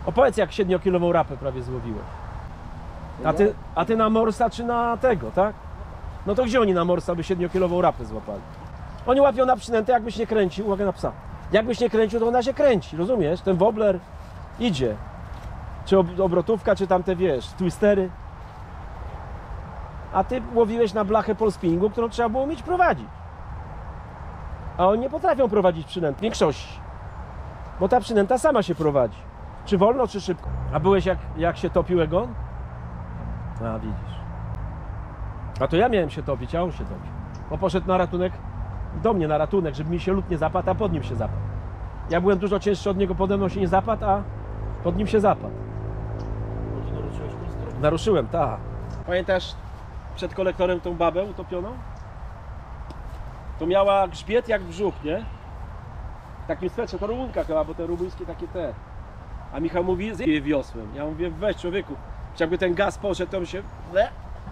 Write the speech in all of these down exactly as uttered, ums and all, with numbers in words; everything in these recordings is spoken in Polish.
Opowiedz, jak siedmiokilową rapę prawie złowiłeś. A ty, a ty na morsa czy na tego, tak? No to gdzie oni na morsa by siedmiokilową rapę złapali? Oni łapią na przynętę, jakbyś nie kręcił, uwaga na psa. Jakbyś nie kręcił, to ona się kręci, rozumiesz? Ten wobbler idzie. Czy obrotówka, czy tamte, wiesz, twistery. A ty łowiłeś na blachę pole spinningu, którą trzeba było umieć prowadzić. A oni nie potrafią prowadzić przynęt w większości. Bo ta przynęta sama się prowadzi. Czy wolno, czy szybko. A byłeś jak, jak się topił Egon? A widzisz. A to ja miałem się topić, a on się topi. Bo poszedł na ratunek, do mnie na ratunek, żeby mi się lód nie zapadł, a pod nim się zapadł. Ja byłem dużo cięższy od niego, pode mną się nie zapadł, a pod nim się zapadł. Naruszyłeś konstrukcję? Naruszyłem, tak. Pamiętasz przed kolektorem tą babę utopioną? To miała grzbiet jak brzuch, nie? W takim swetrze, to rumuńka chyba, bo te rumuńskie takie te. A Michał mówi, zje wiosłem. Ja mówię, weź człowieku, jakby ten gaz poszedł, to by się... Le.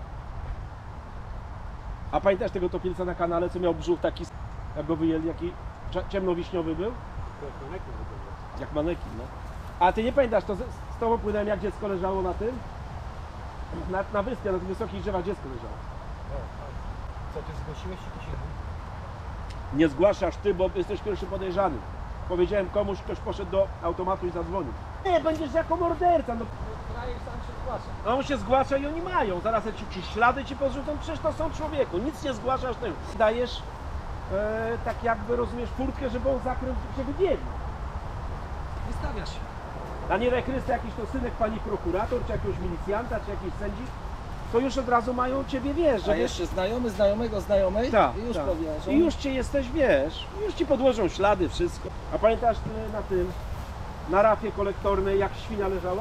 A pamiętasz tego topielca na kanale, co miał brzuch taki, jak go wyjęli, jaki ciemnowiśniowy był? Jak manekin wygląda. Jak manekin, no. A ty nie pamiętasz, to z, z tobą płynąłem, jak dziecko leżało na tym? Na, na wyspie, na tych wysokich drzewach dziecko leżało. O, tak. Co, ty zgłosiłeś się ktoś inny? Nie zgłaszasz ty, bo jesteś pierwszy podejrzany. Powiedziałem komuś, ktoś poszedł do automatu i zadzwonił. Nie, będziesz jako morderca. No. Krajek sam się zgłasza. A on się zgłasza i oni mają. Zaraz ci, ci ślady ci podrzucą, przecież to są człowieku. Nic nie zgłaszasz tego. Dajesz e, tak jakby, rozumiesz, furtkę, żeby on zakręt się wybiegł. Wystawia się. A nie rekrysta jakiś to synek pani prokurator, czy jakiegoś milicjanta, czy jakiś sędzi, to już od razu mają ciebie, wiesz, że A jeszcze znajomy znajomego znajomej tak, i już tak. powiesz. I już cię jesteś, wiesz, już ci podłożą ślady, wszystko. A pamiętasz ty na tym, na rafie kolektornej, jak świnia leżała?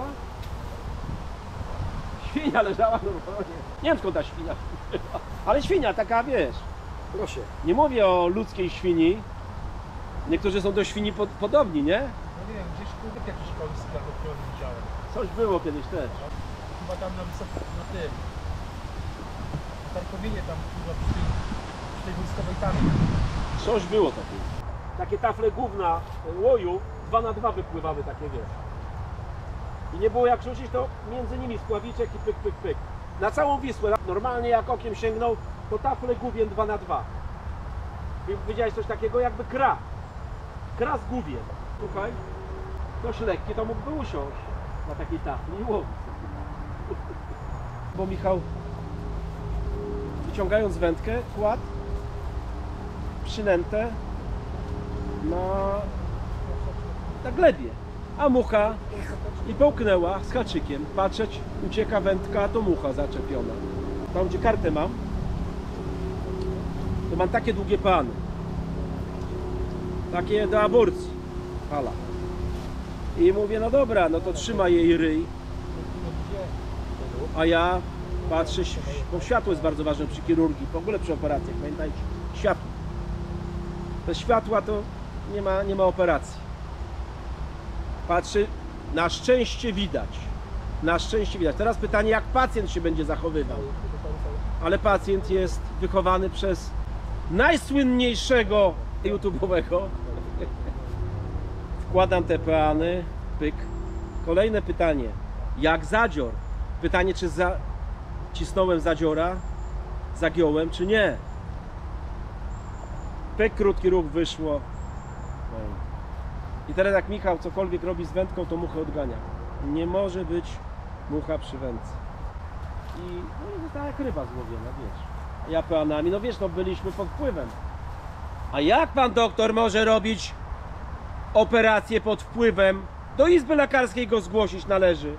Świnia leżała normalnie. Nie wiem skąd ta świnia była, ale świnia taka, wiesz, Proszę. nie mówię o ludzkiej świni. Niektórzy są do świni pod, podobni, nie? No nie wiem, gdzieś kurde jakiś koński albo krowy widziałem. Coś było kiedyś też. Chyba tam na wysokim, na tym. Na Tarkowinie tam chyba przy tej, przy tej wojskowej tamie. Coś było takiego. Takie tafle gówna łoju, dwa na dwa wypływały takie, wiesz. I nie było jak rzucić, to między nimi spławiczek i pyk, pyk, pyk. Na całą Wisłę, normalnie jak okiem sięgnął, to tafle główien dwa na dwa. Widziałeś coś takiego jakby kra. Kra z główien. Słuchaj, ktoś lekki to mógłby usiąść na takiej tafli i łowić. Bo Michał, wyciągając wędkę, kładł przynętę na, na glebie, a mucha i połknęła z haczykiem. Patrzeć, ucieka wędka, a to mucha zaczepiona. Tam gdzie kartę mam, to mam takie długie pany, takie do aborcji, hala. I mówię, no dobra, no to trzyma jej ryj, a ja patrzę, bo światło jest bardzo ważne przy chirurgii, w ogóle przy operacjach, pamiętajcie, światło. Bez światła to nie ma, nie ma operacji. Patrzy, na szczęście widać. Na szczęście widać. Teraz pytanie, jak pacjent się będzie zachowywał. Ale pacjent jest wychowany przez najsłynniejszego YouTube'owego. Wkładam te peany, pyk. Kolejne pytanie, jak zadzior? Pytanie, czy za... cisnąłem zadziora, zagiąłem, czy nie? Pyk, krótki ruch, wyszło. I teraz jak Michał cokolwiek robi z wędką, to muchę odgania. Nie może być mucha przy wędce. I no i została jak ryba złowiona, wiesz. Ja peanami, no wiesz, no byliśmy pod wpływem. A jak pan doktor może robić operację pod wpływem? Do izby lekarskiej go zgłosić należy.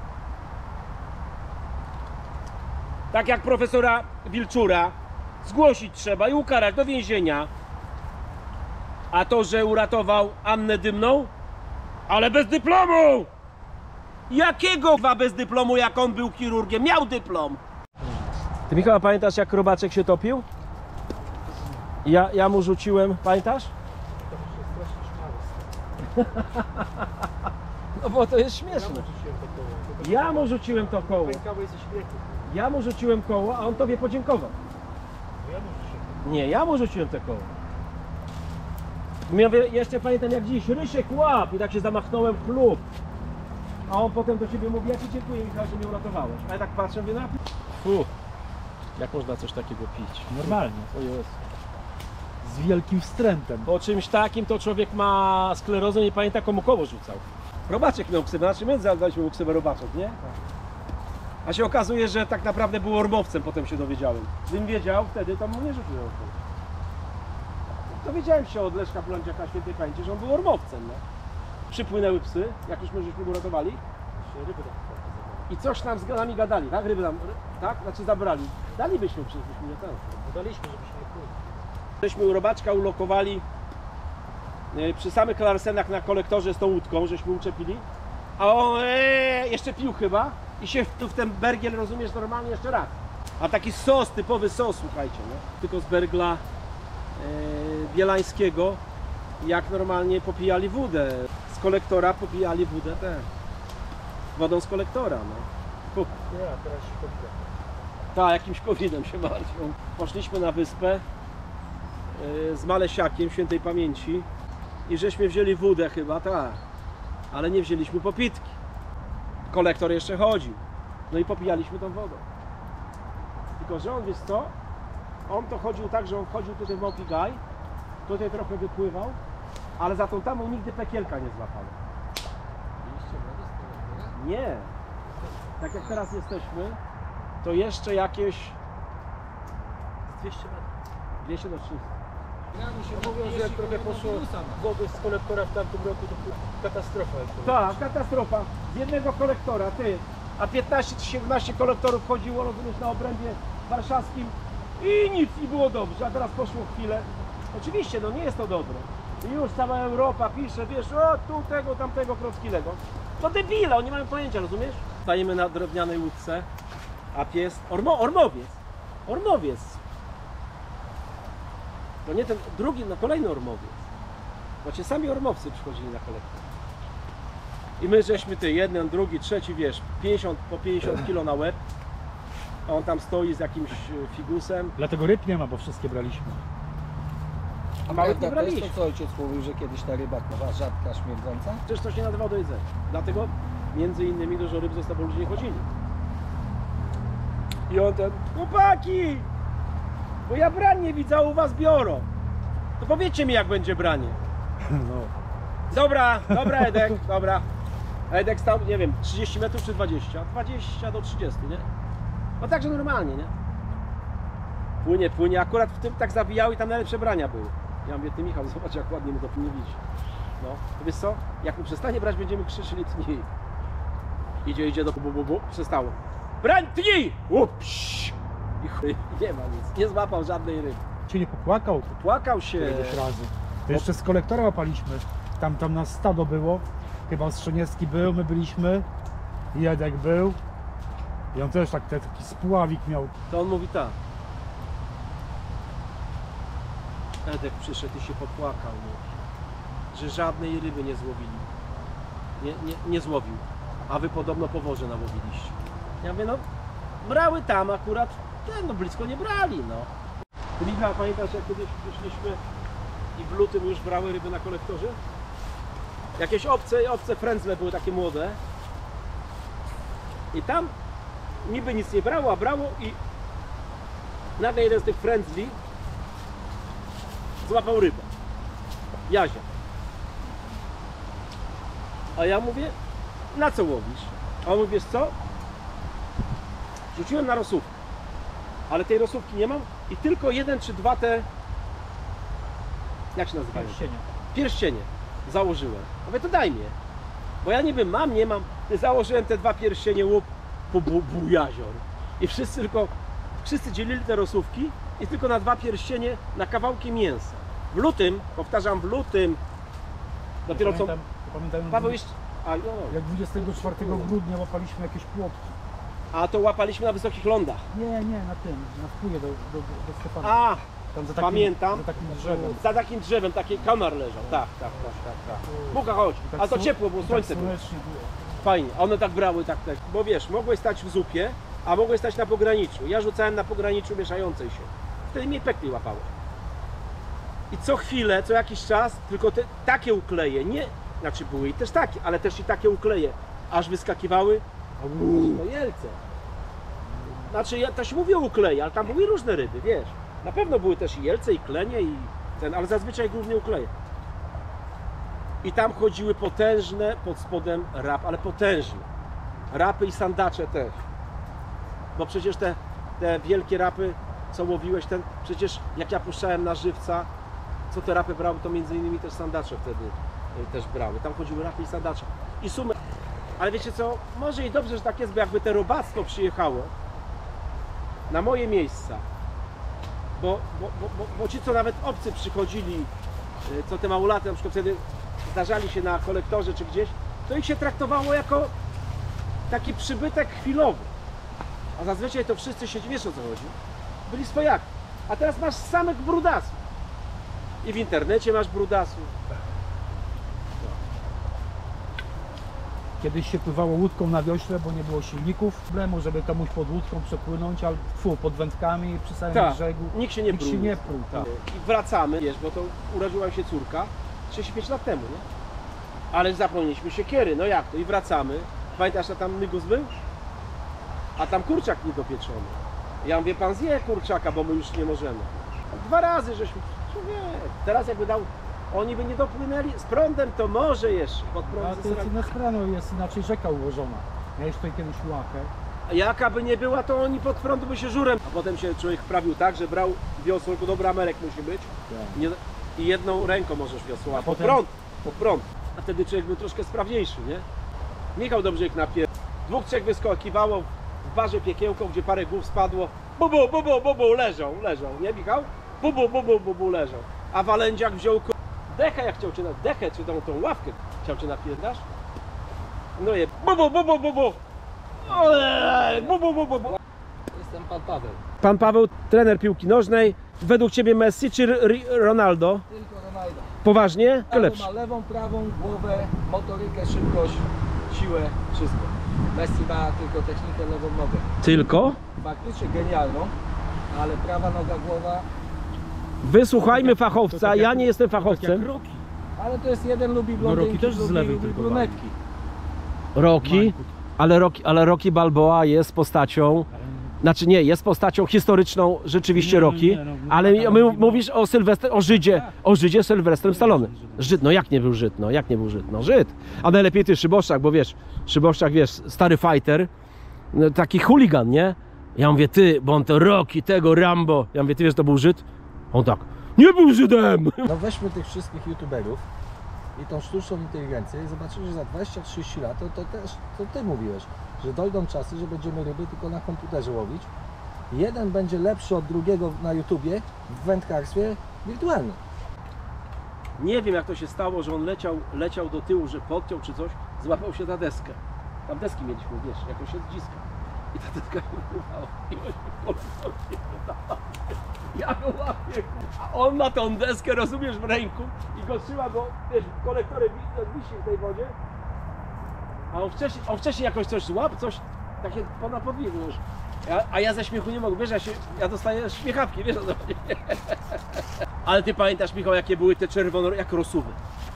Tak jak profesora Wilczura, zgłosić trzeba i ukarać do więzienia. A to, że uratował Annę Dymną? Ale bez dyplomu! Jakiego dwa bez dyplomu, jak on był chirurgiem? Miał dyplom! Ty, Michał, pamiętasz, jak robaczek się topił? Ja, ja mu rzuciłem, pamiętasz? To się strasznie śmiało. No bo to jest śmieszne. Ja mu rzuciłem to koło. Pękały ze śmiechu. Ja mu rzuciłem koło, a on tobie podziękował. Bo ja muszę się. Nie, ja mu rzuciłem te koło. Mówię, jeszcze pamiętam jak dziś, Rysiek łap! I tak się zamachnąłem chlub. A on potem do ciebie mówi, ja ci dziękuję, Michał, że mnie uratowałeś. A ja tak patrzę, mówię, no fu, jak można coś takiego pić? Normalnie. O Jezu. Z wielkim wstrętem. Po czymś takim to człowiek ma sklerozę, nie pamięta komu koło rzucał. Robaczek miał ksywę, znaczy my zadaliśmy mu ksywę Robaczek, nie? A się okazuje, że tak naprawdę był ormowcem, potem się dowiedziałem. Gdybym wiedział wtedy, to mu nie rzucił. Dowiedziałem się od Leszka Blądziaka świętej pamięci, że on był ormowcem, no. Przypłynęły psy, jak już my żeśmy go ratowali. Ryby tak. I coś nam z nami gadali, tak? Ryby nam, tak? Znaczy zabrali. Dalibyśmy przecież, byśmy nie ten. Daliśmy, żebyśmy nie płynęli. Żeśmy u Robaczka ulokowali e, przy samych Larsenach na kolektorze z tą łódką, żeśmy uczepili. A on e, jeszcze pił chyba i się tu w ten bergiel, rozumiesz, normalnie jeszcze raz. A taki sos, typowy sos, słuchajcie, no. Tylko z bergla e, bielańskiego, jak normalnie popijali wódę. Z kolektora popijali wódę też. Wodą z kolektora, no. Kup. Ja, teraz się powiem. Tak, jakimś kowidem się martwią. Poszliśmy na wyspę yy, z Malesiakiem świętej pamięci i żeśmy wzięli wódę chyba, tak, ale nie wzięliśmy popitki. Kolektor jeszcze chodził. No i popijaliśmy tą wodą. Tylko że on, wiesz co, on to chodził tak, że on chodził tutaj w Małpi Gaj, tutaj trochę wypływał, ale za tą tamą nigdy pekielka nie złapał. Nie. Tak jak teraz jesteśmy, to jeszcze jakieś dwieście metrów. dwieście do trzystu. Ja mi się mówią, że trochę poszło. Wody z kolektora w tamtym roku to była katastrofa. jak to Tak, katastrofa. Z jednego kolektora, ty. A piętnaście czy siedemnaście kolektorów chodziło, rozumiesz, na obrębie warszawskim i nic, i było dobrze. A teraz poszło chwilę. Oczywiście, no nie jest to dobre. I już cała Europa pisze, wiesz, o tu tego, tamtego, Krockiego. To debile, oni mają pojęcia, rozumiesz? Stajemy na drewnianej łódce, a pies, ormo, ormowiec, ormowiec. To nie ten drugi, no kolejny ormowiec. Znaczy sami ormowcy przychodzili na kolektor. I my żeśmy ty, jeden, drugi, trzeci, wiesz, pięćdziesiąt po pięćdziesiąt kilo na łeb. A on tam stoi z jakimś e, figusem. Dlatego ryb nie ma, bo wszystkie braliśmy. A małych nie Prawda, to jest braliśmy. to, co ojciec mówił, że kiedyś ta ryba była rzadka, śmierdząca? Przecież to się nadawało do jedzenia. Dlatego między innymi dużo ryb zostało, bo ludzie nie chodzili. I on ten, chłopaki! Bo ja branie widzę, a u was biorą. To powiedzcie mi, jak będzie branie. No. Dobra, dobra Edek, dobra. Edek stał, nie wiem, trzydzieści metrów czy dwadzieścia? dwadzieścia do trzydziestu, nie? No także normalnie, nie? Płynie, płynie, akurat w tym tak zawijały i tam najlepsze brania były. Ja mówię, ty Michał, zobacz jak ładnie mu to nie widzi. No, to wiesz co? Jak mu przestanie brać, będziemy krzyczeli tnij. Idzie, idzie do bu, bu, bu, przestało. Brań, tnij! Upsz! I chuj, nie ma nic, nie złapał żadnej ryby. Cię nie popłakał Płakał się. któregoś razy. To jeszcze z kolektora łapaliśmy. Tam, tam nas stado było. Chyba Strzeniewski był, my byliśmy. Jedek był. I on też tak, taki spławik miał. To on mówi tak. Edek przyszedł i się popłakał, mówi, że żadnej ryby nie złowili. Nie, nie, nie złowił. A wy podobno po worze nałowiliście. Ja mówię, no brały tam akurat, ten, no blisko nie brali, no. Ty Michał, pamiętasz jak kiedyś przyszliśmy i w lutym już brały ryby na kolektorze? Jakieś obce, obce frędzle były takie młode. I tam niby nic nie brało, a brało i nagle jeden z tych frędzli złapał rybę. Jazia. A ja mówię, na co łowisz? A on mówi, wiesz co? Rzuciłem na rosówkę, ale tej rosówki nie mam i tylko jeden czy dwa te, jak się nazywają? Pierścienia. Pierścienie założyłem. Mówię, to daj mnie. Bo ja niby mam, nie mam. Założyłem te dwa pierścienie łup po bu, bu jazior. I wszyscy tylko, wszyscy dzielili te rosówki i tylko na dwa pierścienie, na kawałki mięsa. W lutym, powtarzam, w lutym, dopiero co... Pamiętam, pamiętam Paweł jeszcze... A, no, jak dwudziestego czwartego grudnia łapaliśmy jakieś płotki. a to łapaliśmy na wysokich lądach. Nie, nie, na tym, na wpływie do, do, do Stefana. A, Tam za takim, pamiętam. Za takim drzewem. za takim drzewem, taki kamar leżał. Tak, tak, tak, tak, tak. Buka, chodź. I tak A to sło- ciepło było, i słońce tak było. słonecznie było. Fajnie, one tak brały, tak, tak. Bo wiesz, mogłeś stać w zupie, a mogłeś stać na pograniczu. Ja rzucałem na pograniczu mieszającej się. Wtedy mnie pekli łapały. I co chwilę, co jakiś czas, tylko te, takie ukleje, nie, znaczy były i też takie, ale też i takie ukleje. aż wyskakiwały no jelce. Znaczy, ja też mówię o ukleje, ale tam były różne ryby, wiesz. Na pewno były też i jelce, i klenie, i ten, ale zazwyczaj głównie ukleje. I tam chodziły potężne pod spodem rap, ale potężne. Rapy i sandacze też. Bo przecież te, te wielkie rapy, co łowiłeś, ten, przecież jak ja puszczałem na żywca, co te rapy brały, to między innymi też sandacze wtedy y, też brały. Tam chodziły rapy i sandacze. I sumy. Ale wiecie co, może i dobrze, że tak jest, bo jakby te robactwo przyjechało na moje miejsca, bo, bo, bo, bo, bo ci, co nawet obcy przychodzili, y, co te małolaty na przykład wtedy zdarzali się na kolektorze czy gdzieś, to ich się traktowało jako taki przybytek chwilowy. A zazwyczaj to wszyscy się, wiesz o co chodzi, byli swojaki. A teraz masz samych brudasów. I w internecie masz brudasów. Kiedyś się pływało łódką na wiośle, bo nie było silników. Problemu, żeby komuś pod łódką przepłynąć, ale fu, pod wędkami przy samym Tak, brzegu. nikt się nie Nikt pruł. się nie pruł, tak. I wracamy, wiesz, bo to urodziła się córka trzydzieści pięć lat temu, nie? Ale zapomnieliśmy siekiery, no jak to? I wracamy. Pamiętasz, a tam nygus był? A tam kurczak niedopieczony. Ja mówię, pan zje kurczaka, bo my już nie możemy. Dwa razy żeśmy, człowiek, teraz jakby dał, oni by nie dopłynęli, z prądem to może jeszcze, pod A prądem to jest inna sprawa, no, jest inaczej rzeka ułożona. Miałeś tutaj kiedyś łachę. Jaka by nie była, to oni pod prąd by się żurem. A potem się człowiek wprawił tak, że brał wiosło, tylko dobra Amerek musi być. Tak. Nie, i jedną ręką możesz wiosło, a, A pod potem- prąd, pod prąd. A wtedy człowiek był troszkę sprawniejszy, nie? Michał Dobrzyk napier... Dwóch, trzech wyskakiwało w barze piekiełką, gdzie parę głów spadło. Bubu, bubu, bubu, leżą, leżą, nie Michał? Bubu, bubu, bubu, leżą. A Walędziak wziął ko- dechę, jak chciał cię na... dechę, czy tą, tą ławkę chciał cię napierdać. No je, bubu, bubu, bubu. Ojej, bubu, bubu, bubu. Jestem pan Paweł. Pan Paweł, trener piłki nożnej. Według Ciebie Messi czy R- Ronaldo? Tylko Ronaldo. Poważnie? To Paweł lepszy. ma lewą, prawą, głowę, motorykę, szybkość, siłę, wszystko. Messi ma tylko technikę, lewą nogę. Tylko? Faktycznie genialną, ale prawa noga, głowa. Wysłuchajmy To fachowca, tak ja jak- nie jestem Tak jak fachowcem. Rocky. Ale to jest jeden lubi No, blondynki, Rocky też z drugi lewej lubi tylko brunetki. Rocky, Mańkut. ale Rocky, ale Rocky Balboa jest postacią, znaczy nie, jest postacią historyczną rzeczywiście Nie, no, Rocky, nie, no, no, ale tak, my, ale- mówisz o Sylwestrze, o Żydzie, o Żydzie Sylwestrem Stallone. Żyd, no jak nie był Żyd, no jak nie był Żyd, no Żyd. A najlepiej ty Szyboszczak, bo wiesz, Szyboszczak, wiesz, stary fighter, no, taki chuligan, nie? Ja mówię, ty, bo on to Rocky, tego Rambo, ja mówię, ty wiesz, to był Żyd? On tak, nie był Żydem! No weźmy tych wszystkich youtuberów i tą sztuczną inteligencję i zobaczymy, że za dwadzieścia trzydzieści lat to, to też, to ty mówiłeś, że dojdą czasy, że będziemy ryby tylko na komputerze łowić. Jeden będzie lepszy od drugiego na YouTubie w wędkarstwie wirtualnym. Nie wiem, jak to się stało, że on leciał, leciał do tyłu, że podciął czy coś, złapał się na deskę. Tam deski mieliśmy, wiesz, jakoś się zdziska. I ta deska się wyrwała. I on się poleciał się wydawał. Ja go łapię, a on ma tą deskę, rozumiesz, w ręku i go trzyma, bo wiesz, kolektorem wi- wisi w tej wodzie. A on wcześniej, on wcześniej jakoś coś złapał, coś takie ponad podwórzu już. Ja, a ja ze śmiechu nie mogę, wiesz, ja, się, ja dostaję śmiechawki, wiesz o co chodzi. Ale ty pamiętasz, Michał, jakie były te czerwono, jak rosuwy.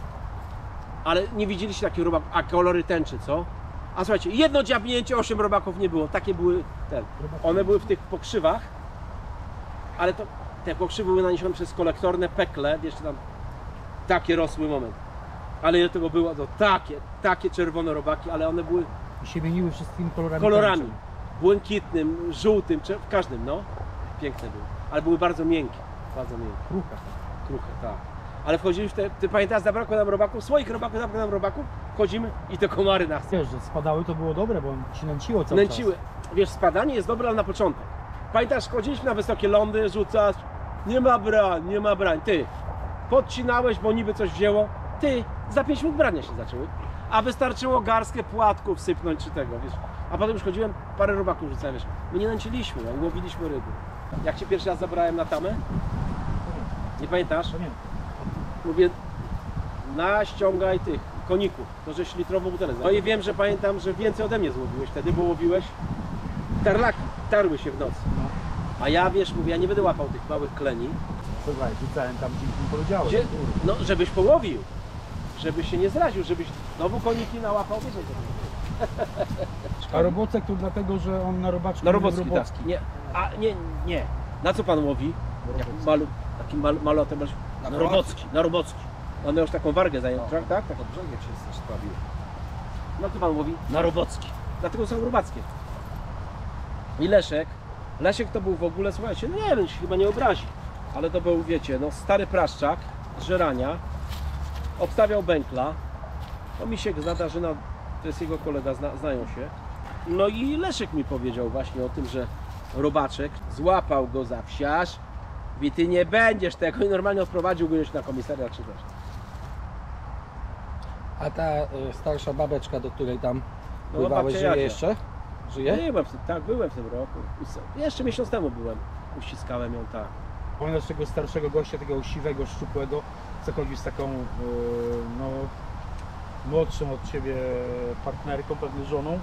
Ale nie widzieliście takich robaków, a kolory tęczy, co? A słuchajcie, jedno dziabnięcie, osiem robaków nie było, takie były, ten, one były w tych pokrzywach, ale to, te pokrzywy były naniesione przez kolektorne pekle, wiesz, tam, takie rosły moment. Ale ile tego było, to takie, takie czerwone robaki, ale one były I się mieniły wszystkimi kolorami. kolorami, tańczą. błękitnym, żółtym, cze- w każdym, no, piękne były, ale były bardzo miękkie, bardzo miękkie. Krucha. Kruche, tak. Ale wchodzili w te, ty pamiętasz, zabrakło nam robaków, swoich robaków, zabrakło nam robaków, wchodzimy i te komary nas Wiesz, że spadały to było dobre, bo się nęciło cały nęciły. Wiesz, spadanie jest dobre, ale na początek. Pamiętasz, chodziliśmy na wysokie lądy, rzucasz, nie ma brań, nie ma brań, ty, podcinałeś, bo niby coś wzięło, ty, za pięć minut brania się zaczęły, a wystarczyło garstkę płatków sypnąć czy tego, wiesz. A potem już chodziłem, parę robaków rzucałem, wiesz, my nie nęciliśmy, ale łowiliśmy ryby. Jak cię pierwszy raz zabrałem na tamę? Nie pamiętasz? czas. Nie. Mówię, naściągaj tych koników, to żeś litrową butelę. No i wiem, że pamiętam, że więcej ode mnie złowiłeś wtedy, bo łowiłeś tarlaki, tarły się w nocy. A ja, wiesz, mówię, ja nie będę łapał tych małych kleni, Słuchaj, rzucałem tam, gdzie mi powiedziałeś. gdzie, no, żebyś połowił, żebyś się nie zraził, żebyś znowu koniki nałapał, wiesz, o co chodzi. A Robocek to dlatego, że on na robaczki Na mówił robocki, robocki. tak. Nie, a nie, nie. Na co pan łowi? Jak malu, takim mal, malotem masz? Na Na robocki, na robocki. One już taką wargę zajęły, No. tak? Tak, tak. Pod brzegiem się też sprawił. Na co pan łowi? Na robocki. Dlatego są robackie. I Leszek, Leszek to był w ogóle, słuchajcie, no nie wiem, się chyba nie obrazi, ale to był, wiecie, no stary praszczak z żerania, obstawiał bękla, no Misiek z Nadarzyna, to jest jego kolega, zna, znają się. No i Leszek mi powiedział właśnie o tym, że robaczek złapał go za wsiarz, mówi, ty nie będziesz tego i normalnie odprowadził go już na komisariat czy też. A ta y, starsza babeczka, do której tam No, pływałeś, babcia żyje Jadzia. jeszcze? Żyje? Byłem w tym, tak, byłem w tym roku. Jeszcze miesiąc temu byłem, uściskałem ją, tak. Pamiętasz tego starszego gościa, takiego siwego, szczupłego, co chodzi z taką, yy, no, młodszą od ciebie partnerką, pewnie żoną.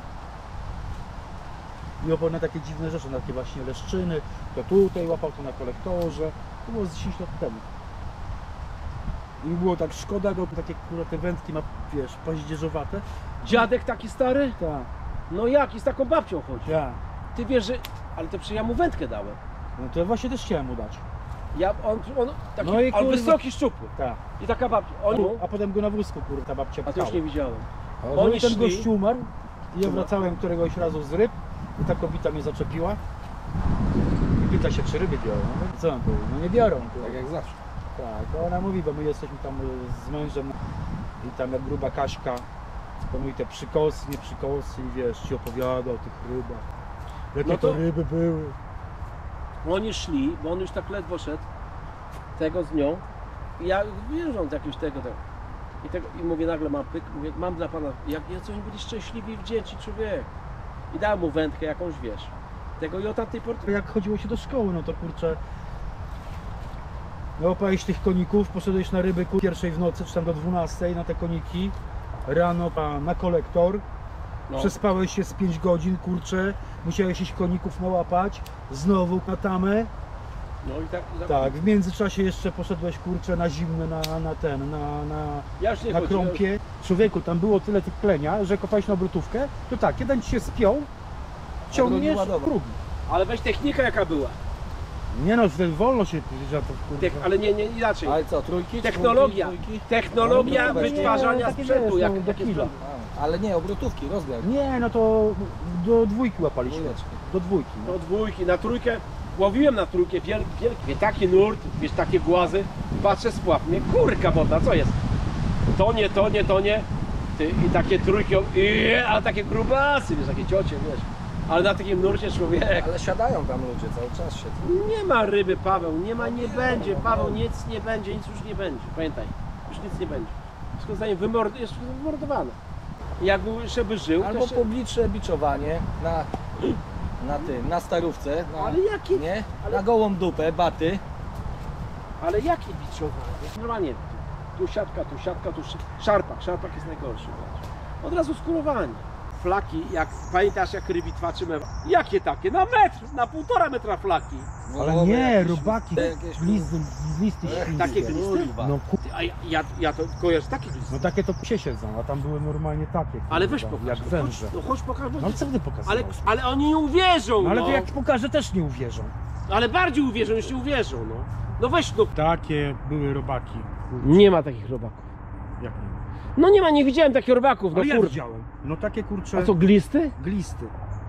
I opowiada takie dziwne rzeczy, na takie właśnie leszczyny, to tutaj łapał to na kolektorze. To było z dziesięć lat temu. I mi było tak szkoda, bo takie kurwa te wędki ma, wiesz, paździerzowate. Dziadek taki stary? Tak, No jak? I z taką babcią chodzi. tak. Ty wiesz, że... Ale to przecież ja mu wędkę dałem. No to ja właśnie też chciałem mu dać. Ja, on, on taki, No i ale kurwa- wysoki, szczupły. Tak. I taka babcia. On mu... A potem go na wózku, kurwa, ta babcia A to pchała. już nie widziałem. O, No Oni i ten szli- gość umarł i ja wracałem któregoś razu z ryb i ta kobieta mnie zaczepiła i pyta się, czy ryby biorą. No co on powie? No nie biorą. kurwa. Tak jak zawsze. Tak, to ona mówi, bo my jesteśmy tam y, z mężem i tam jak gruba Kaśka, to mówi te przykosy, nie przykosy i wiesz, ci opowiada o tych rybach. Jakie No to- to ryby były. Oni szli, bo on już tak ledwo szedł, tego z nią. I ja wierząc jakimś tego, tego. I, tego, I mówię nagle, mam pyk, mówię, mam dla pana, jak ja coś byli szczęśliwi i wdzięczni człowiek. I dałem mu wędkę jakąś, wiesz. Tego i o tamtej porty. Jak chodziło się do szkoły, no to kurczę, łapałeś tych koników, poszedłeś na ryby ku pierwszej w nocy, czy tam do dwunastej na te koniki, rano pa, na kolektor, No. przespałeś się z pięć godzin, kurczę, musiałeś iść koników nałapać, znowu na tamę, No i tak, tak. tak, w międzyczasie jeszcze poszedłeś, kurczę, na zimne, na, na ten, na, na, Ja już nie na chodziłem. krąpie. Człowieku, tam było tyle tych klenia, że kopałeś na obrotówkę, to tak, jeden ci się spiął, ciągniesz, ładował. drugi. Ale weź technika jaka była. Nie no, wtedy wolno się, że to kurwa. Tek, ale nie, nie inaczej. Ale co, trójki? Technologia. Czwórki, trójki? Technologia No, wytwarzania nie, takie sprzętu. wiesz, Jak, no, do jakie kila. sprzęty. A, ale nie, obrotówki, rozmiar. Nie, no to do dwójki łapaliśmy. Dwójeczki. Do dwójki. No. Do dwójki, na trójkę. Łowiłem na trójkę, wielki, wielki, taki nurt, wiesz, takie głazy. Patrzę, spław mnie, kurka wodna, co jest? To nie, to nie, to nie. Ty, I takie trójki, i, ale takie grubasy, wiesz, takie ciocie, wiesz. Ale na takim nurcie człowiek. Ale siadają tam ludzie, cały czas się. Nie ma ryby, Paweł, nie ma, nie będzie, Paweł, nic nie będzie, nic już nie będzie, pamiętaj, już nic nie będzie. Wszystko zostanie wymord, jest wymordowane. Jak żeby żył, to Albo jeszcze... publiczne biczowanie na, na tym, na starówce. Na, Ale jakie, Nie? ale- Na gołą dupę, baty. ale jakie biczowanie? Normalnie, tu, tu siatka, tu siatka, tu sz- szarpak, szarpak jest najgorszy. wiesz. Od razu skurowanie. Flaki, jak pamiętasz jak rybitwaczymy, jakie takie? Na metr, na półtora metra flaki. Ale Wołowe nie, jakieś, robaki, jakieś- glizdy, glizdy Ech, świńskie. Takie glisty? Kurwa. No, ku... A ja, ja, ja to kojarzę takie glisty. no takie to psie siedzą, a tam były normalnie takie. Ale weź kurwa, pokaż, Jak no węże. chodź, no chodź pokaż. No ale co ty pokazałeś? Ale, ale oni nie uwierzą, No ale no. to jak pokażę też nie uwierzą. Ale bardziej uwierzą, niż nie uwierzą, no. No weź, no. Takie były robaki. kurczę. Nie ma takich robaków. Jak nie? No nie ma, nie widziałem takich robaków, no Ale ja kurde. widziałem. No takie kurcze A co, glisty? glisty.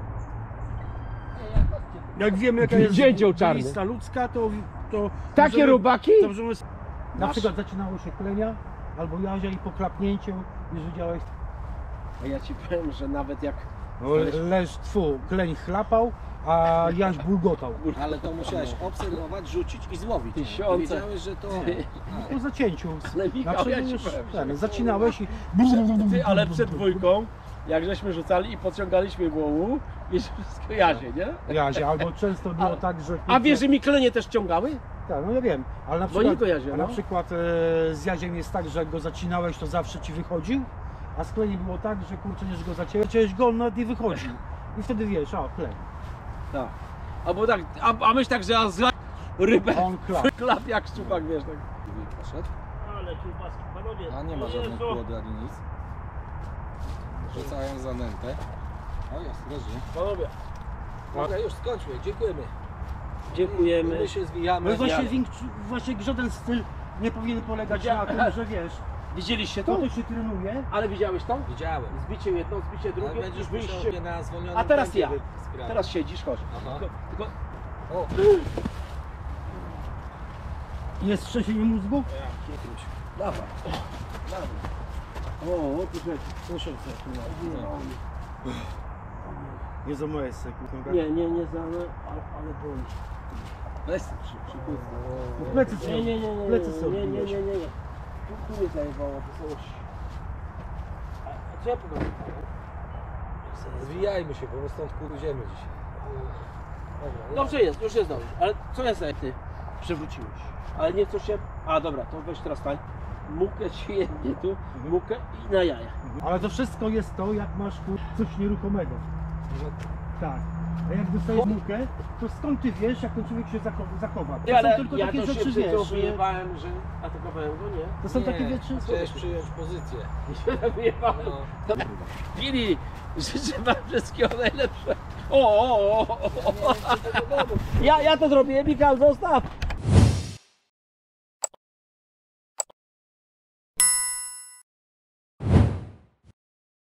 Jak wiemy jaka Dzięcioł jest czarny. glista ludzka, to... to Takie możemy- robaki? to możemy... Na Masz? przykład zaczynało się klenia, albo jazia i po klapnięciu już widziałeś. A ja ci powiem, że nawet jak... No, leż, tfu, kleń chlapał, a jaś bulgotał. Ale to musiałeś obserwować, rzucić i złowić. Tysiące. I wiedziałeś, że to... Po zacięciu. Ale Michał, Znaczy, ja ci już powiem, że... ten, zaczynałeś i... Ty, ale przed dwójką, jak żeśmy rzucali i podciągaliśmy wołu, i wszystko jazie, nie? Jazia, albo często było A- tak, że... A wiesz, że mi klenie też ciągały? Tak, no ja wiem, ale na Bo przykład, nie to jazie, a no. na przykład e, z jaziem jest tak, że jak go zacinałeś, to zawsze ci wychodził, a z kleniem było tak, że kurczę, nie, że go zacięłeś, zacięłeś go, on nawet nie wychodził. I wtedy wiesz, a kleń. Tak. Albo tak, a, a myśl tak, że ja z rybę A on klap. klap jak szczupak, wiesz, tak. Poszedł. Ale kiełbaski, panowie, A nie ma żadnych płodów ani nic. Rzucają zanętę. Oj, ostrożnie. Panowie, Dobra, już skończmy, dziękujemy. dziękujemy. My się zwijamy. No właśnie, ja- większy, właśnie żaden styl nie powinien polegać Ja- na tym, że wiesz, Widzieliście to to? to się trenuje. Ale widziałeś to? Widziałem. Zbicie jedno, zbicie Ale drugie, będziesz wyjście. musiał mnie na zwolnionym A teraz tempie ja. wy- sprawdzić. Teraz siedzisz, chodź. Aha. Tylko, tylko... O, Jest trzęsienie mózgu? Nie kręć. dawaj. O, o, proszę. Proszę, nie za moje sekundy. Nie, nie, nie za, ale, ale boli. Weź przy, przy No plecy są. Nie, nie, nie, nie, Plecy są. nie, nie, nie, nie, nie, nie. Tu, tu mnie zajebało, to są... A, a co ja powiem? Zwijajmy się, bo my stąd pójdziemy dzisiaj. Dobra, ja- Dobrze jest, już jest dobrze. Ale co jest, jak ty przewróciłeś? Ale nie coś się... A dobra, to weź teraz stań. Mukę ci jednie tu, mukę i na jaja. Ale to wszystko jest to, jak masz tu coś nieruchomego. No, Tak. A jak dostajesz mukę, to skąd ty wiesz, jak ten człowiek się zako- zachowa? To Nie, ale są tylko ja takie to się rzeczy, przy wiesz. to że- wyjebałem, że atakowałem go, nie? To są nie, takie rzeczy. Chciałeś przyjąć pozycję. Ja wyjebałem. No. Billy, życzę wam wszystkiego najlepszego. O, o, o, o, o. Ja, ja to zrobiłem, Mikal, zostaw.